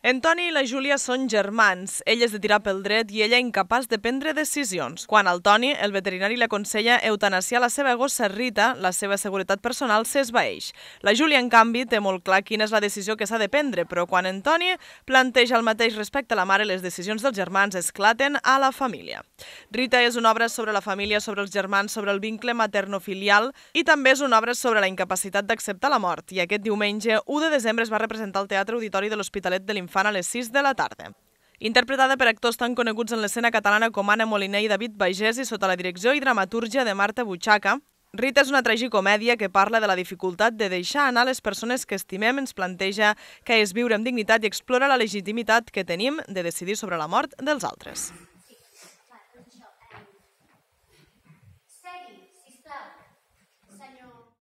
En Toni i la Júlia són germans. Ell és de tirar pel dret i ella incapaç de prendre decisions. Quan al Toni, el veterinari li aconsella eutanasiar la seva gossa Rita, la seva seguretat personal s'esvaeix. La Júlia, en canvi, té molt clar quina és la decisió que s'ha de prendre, però quan en Toni planteja el mateix respecte a la mare, les decisions dels germans esclaten a la família. Rita és una obra sobre la família, sobre els germans, sobre el vincle materno-filial i també és una obra sobre la incapacitat d'acceptar la mort. I aquest diumenge, 1 de desembre, es va representar al Teatre Auditori de l'Hospitalet de l'Infant a les 6 de la tarda. Interpretada per actors tan coneguts en l'escena catalana com Anna Moliner i David Pagès i sota la direcció i dramatúrgia de Marta Butxaca, Rita és una tragicomèdia que parla de la dificultat de deixar anar les persones que estimem, ens planteja què és viure amb dignitat i explora la legitimitat que tenim de decidir sobre la mort dels altres.